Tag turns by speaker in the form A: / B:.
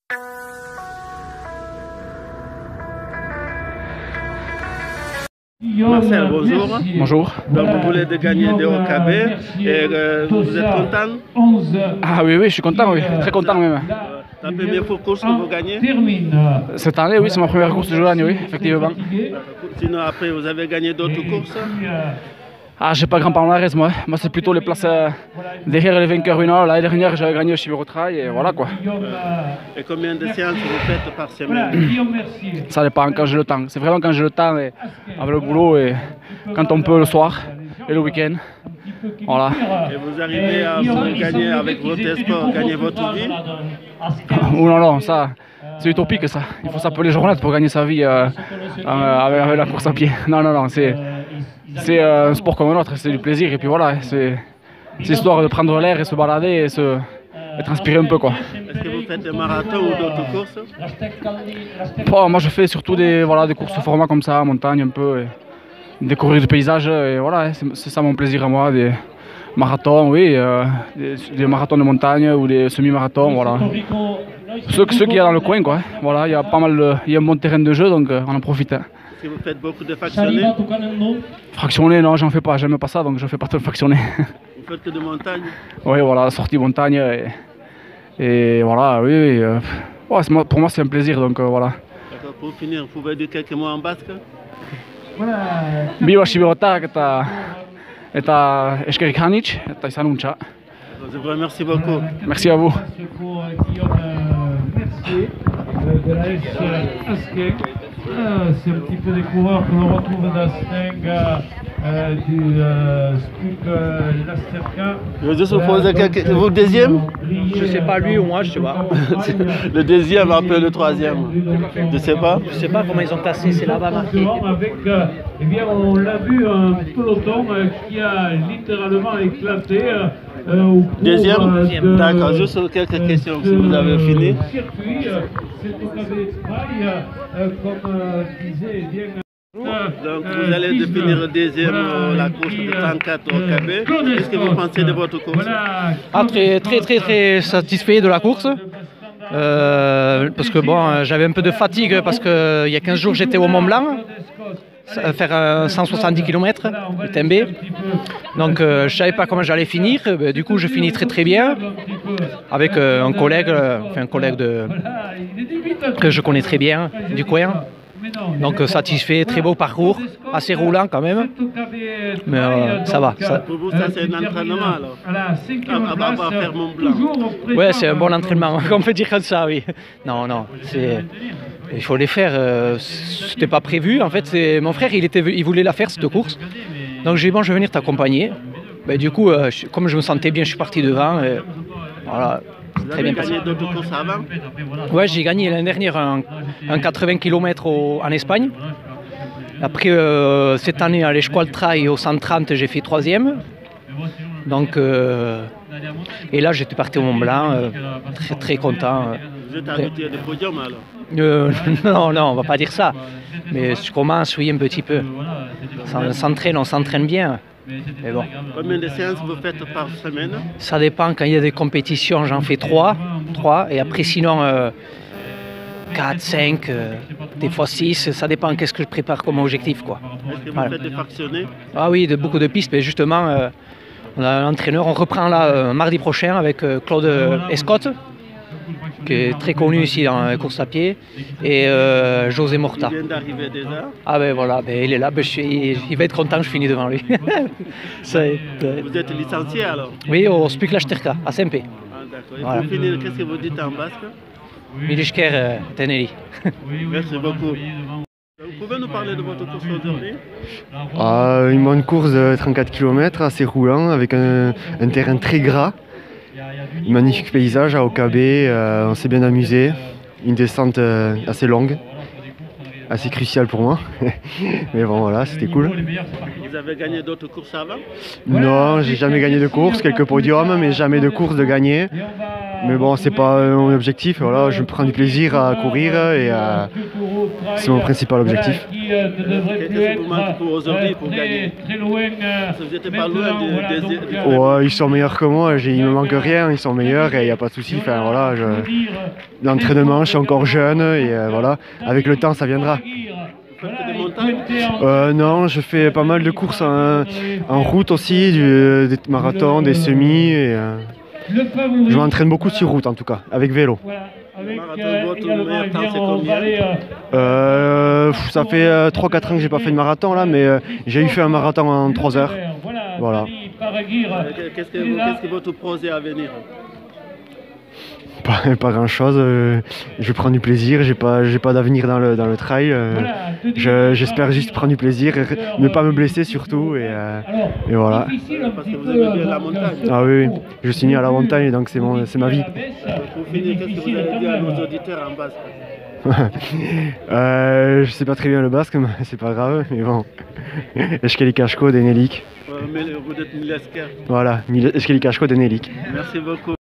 A: Marcel, bonjour.
B: Bonjour.
A: Donc vous voulez de gagner des OKB et vous êtes content?
B: Ah oui, je suis content, oui, très content même.
A: La première course que vous gagnez?
B: Cette année, oui, c'est ma première course de l'année, oui, effectivement.
A: Sinon après, vous avez gagné d'autres courses?
B: Ah, j'ai pas grand palmarès, moi. Moi, c'est plutôt les places derrière les vainqueurs une heure. L'année dernière, j'avais gagné au Chibirotrail et voilà quoi.
A: Et combien de séances vous faites par semaine?
B: Ça dépend quand j'ai le temps. C'est vraiment quand j'ai le temps et avec le boulot et quand on peut le soir et le week-end. Voilà.
A: Et vous arrivez à gagner avec votre sport, gagner votre vie?
B: Oh non, ça, c'est utopique ça. Il faut s'appeler journaliste pour gagner sa vie avec la course à pied. Non, c'est un sport comme un autre, c'est du plaisir et puis voilà, c'est histoire de prendre l'air et se balader et transpirer un peu quoi.
A: Est-ce que vous faites des marathons ou d'autres courses?
B: Bon, moi je fais surtout des courses format comme ça, montagne un peu, et découvrir du paysage et voilà, c'est ça mon plaisir à moi, des marathons, oui, des marathons de montagne ou des semi-marathons, voilà. Ceux qu'il y a dans le coin quoi, voilà, il y a pas mal, il y a un bon terrain de jeu donc on en profite.
A: Est-ce que vous faites beaucoup de fractionnés?
B: Fractionné, non, j'en fais pas, j'aime pas ça, donc je fais pas trop de fractionné.
A: Vous faites que de montagne?
B: Oui, voilà, sortie montagne et voilà, oui. Ouais, pour moi c'est un plaisir, donc voilà.
A: D'accord, pour finir, vous pouvez dire quelques mots en basque?
B: Biba Chibirotak eta eskerrik hanitz eta izan untxa.
A: Je vous remercie beaucoup.
B: Merci à vous.
C: De la SK. C'est un petit peu des coureurs que l'on retrouve dans Steng du Spuk Lasterka.
A: Je veux juste vous poser quelques... Vous le deuxième?
D: Je sais pas lui ou moi, je sais pas.
A: Le deuxième, après le troisième. Je sais pas.
D: Je sais pas comment ils ont tassé, c'est là-bas marqué.
C: Avec, eh bien, on l'a vu, un peloton qui a littéralement éclaté.
A: Deuxième? D'accord, juste quelques questions si vous avez fini.
C: Circuit, c'est au KV comme disait bien.
A: Donc vous allez finir deuxième la course de 34 au KB. Qu'est-ce que vous pensez de votre course?
D: Ah, très satisfait de la course. Parce que bon, j'avais un peu de fatigue parce qu'il y a 15 jours j'étais au Mont Blanc. Faire 170 km de Tembe. Donc je ne savais pas comment j'allais finir. Du coup je finis très bien avec un collègue que je connais très bien du coin. Donc satisfait, très beau parcours, assez roulant quand même. Mais ça va.
A: Pour vous ça c'est un entraînement alors? À faire Mont Blanc.
D: Ouais, c'est un bon entraînement, on peut dire comme ça, oui. Non, il faut les faire, c'était pas prévu. En fait, mon frère, il voulait la faire cette course. Donc j'ai dit, bon, je vais venir t'accompagner. Du coup, comme je me sentais bien, je suis parti devant. Voilà,
A: très bien passé. Vous avez gagné d'autres courses avant?
D: Ouais, j'ai gagné l'année dernière un 80 km en Espagne. Après, cette année, à l'Escual Trail au 130, j'ai fait 3e. Donc, et là, j'étais parti au Mont Blanc, très content.
A: Vous êtes habitué de podium alors?
D: Non, on va pas dire ça. Mais je commence, oui, un petit peu. On s'entraîne bien. Mais bon.
A: Combien de séances vous faites par semaine?
D: Ça dépend, quand il y a des compétitions, j'en fais 3. Et après, sinon, 4, 5, des fois 6. Ça dépend qu'est-ce que je prépare comme objectif, quoi.
A: Est-ce que vous faites des fractionnés?
D: Ah oui, beaucoup de pistes. Mais justement, on a l'entraîneur. On reprend là mardi prochain avec Claude Escotte, qui est très connu ici dans la course à pied, et José Morta.
A: Il vient d'arriver déjà?
D: Ah ben voilà, il est là, il va être content que je finis devant lui.
A: Vous êtes licencié alors?
D: Oui, au Spuk Lasterka, à Saint-Pé.
A: Ah d'accord. Et voilà. Pour finir, qu'est-ce que vous dites en basque?
D: Milisker Teneri.
A: Merci beaucoup. Vous pouvez nous parler de votre course aujourd'hui?
E: Une bonne course de 34 km, assez roulant, avec un terrain très gras. Un magnifique paysage à OKB, on s'est bien amusé. Une descente assez longue, assez cruciale pour moi. Mais bon voilà, c'était cool.
A: Vous avez gagné d'autres courses avant?
E: Non, j'ai jamais gagné de course, quelques podiums, mais jamais de course de gagner. Mais bon, c'est pas mon objectif. Voilà, je prends du plaisir à courir et c'est mon principal objectif.
A: Qu'est-ce que vous manquez pour aujourd'hui pour gagner? Vous n'étiez pas loin
E: Ouais, ils sont meilleurs que moi, il me manque rien, ils sont meilleurs et il n'y a pas de souci. Enfin, voilà, l'entraînement, je suis encore jeune et voilà, avec le temps ça viendra.
A: Vous faites des montagnes?
E: Non, je fais pas mal de courses en route aussi, des marathons, des semis. Et, je m'entraîne beaucoup sur route en tout cas, avec vélo.
A: Votre meilleur temps c'est combien?
E: Ça fait 3-4 ans que j'ai pas fait de marathon là, mais j'ai eu fait un marathon en 3 heures. Voilà.
A: Qu'est-ce que votre projet à venir?
E: Pas grand chose, je prends du plaisir, j'ai pas d'avenir dans le trail, j'espère juste prendre du plaisir, ne pas me blesser surtout et voilà.
A: Parce que vous aimez bien la montagne.
E: Ah oui, je suis né à la montagne donc c'est ma vie.
A: Pour finir, qu'est-ce que vous allez dire à nos auditeurs en basque?
E: Je sais pas très bien le basque, mais c'est pas grave, mais bon. Eskelik asko denelik.
A: Vous êtes Milesker.
E: Voilà, eskelik asko denelik.
A: Merci beaucoup.